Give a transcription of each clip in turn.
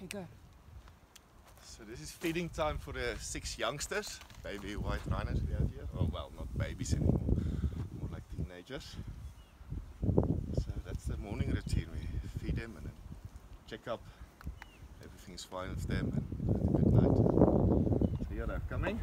go. So this is feeding time for the 6 youngsters, baby white rhinos we have here. Oh well, not babies anymore, more like teenagers. So that's the morning routine. We feed them and then check up, everything's fine with them, and have a good night. So here they're coming.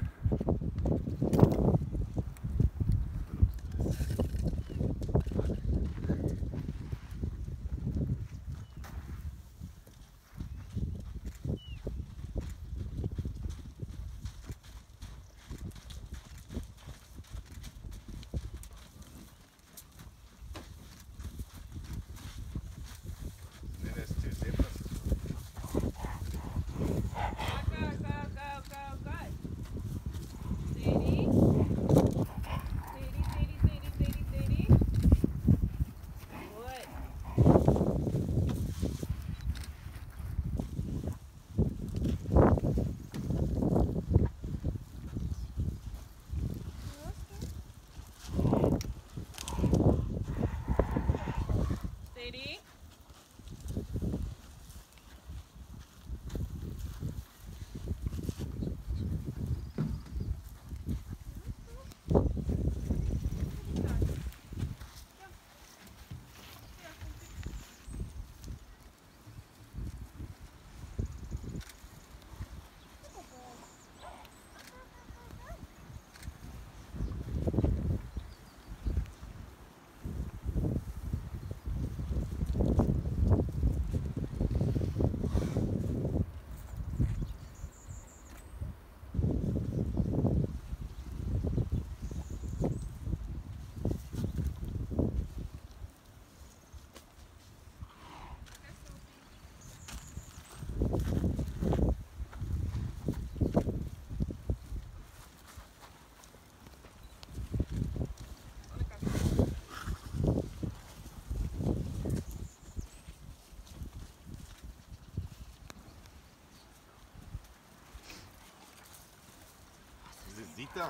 Zita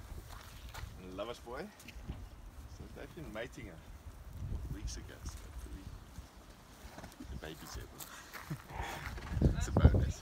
and Loverboy. So they've been mating a couple of weeks ago, so hopefully the baby's able. It's a bonus.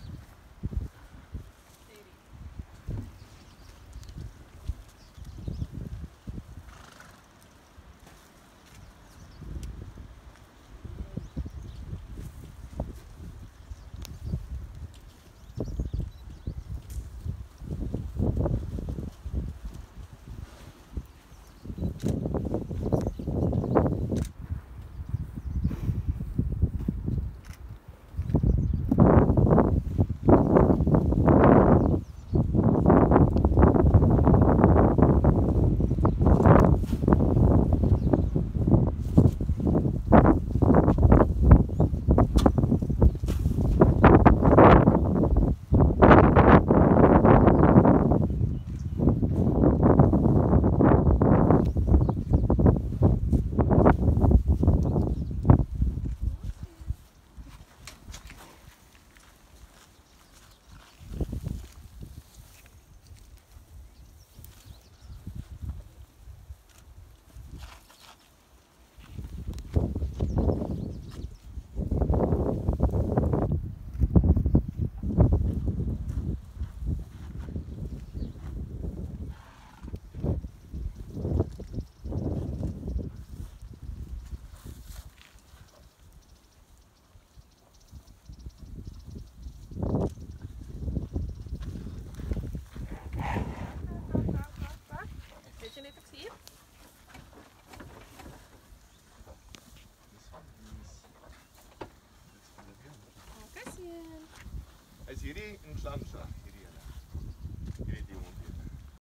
Is hierdie Nhlanhla?